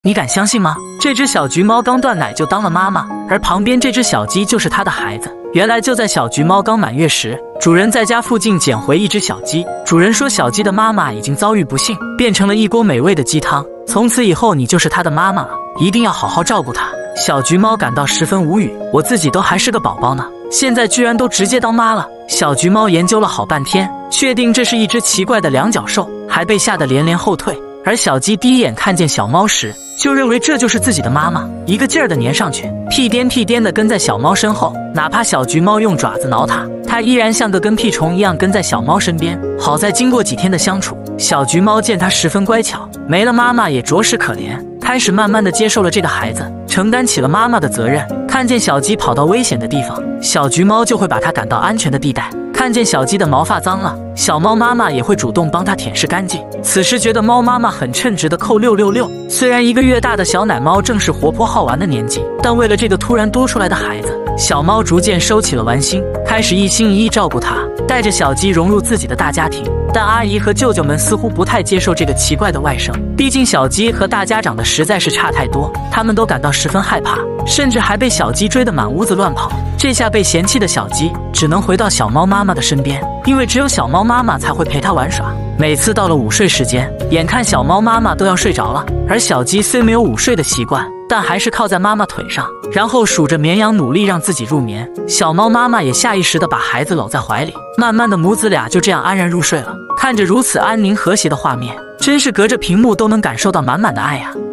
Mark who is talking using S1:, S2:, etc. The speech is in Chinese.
S1: 你敢相信吗？这只小橘猫刚断奶就当了妈妈，而旁边这只小鸡就是它的孩子。原来就在小橘猫刚满月时，主人在家附近捡回一只小鸡。主人说小鸡的妈妈已经遭遇不幸，变成了一锅美味的鸡汤。从此以后你就是它的妈妈了，一定要好好照顾它。小橘猫感到十分无语，我自己都还是个宝宝呢，现在居然都直接当妈了。小橘猫研究了好半天，确定这是一只奇怪的两脚兽，还被吓得连连后退。而小鸡第一眼看见小猫时，就认为这就是自己的妈妈，一个劲儿的粘上去，屁颠屁颠的跟在小猫身后，哪怕小橘猫用爪子挠它依然像个跟屁虫一样跟在小猫身边。好在经过几天的相处，小橘猫见它十分乖巧，没了妈妈也着实可怜，开始慢慢的接受了这个孩子，承担起了妈妈的责任。看见小鸡跑到危险的地方，小橘猫就会把它赶到安全的地带。看见小鸡的毛发脏了，小猫妈妈也会主动帮它舔舐干净。此时觉得猫妈妈很称职的扣666。虽然1个月大的小奶猫正是活泼好玩的年纪，但为了这个突然多出来的孩子，小猫逐渐收起了玩心，开始一心一意照顾它，带着小鸡融入自己的大家庭。但阿姨和舅舅们似乎不太接受这个奇怪的外甥，毕竟小鸡和大家长得实在是差太多，他们都感到十分害怕，甚至还被小鸡追得满屋子乱跑。这下被嫌弃的小鸡只能回到小猫妈妈的身边，因为只有小猫妈妈才会陪它玩耍。每次到了午睡时间，眼看小猫妈妈都要睡着了，而小鸡虽没有午睡的习惯，但还是靠在妈妈腿上，然后数着绵羊努力让自己入眠。小猫妈妈也下意识地把孩子搂在怀里，慢慢的母子俩就这样安然入睡了。看着如此安宁和谐的画面，真是隔着屏幕都能感受到满满的爱呀。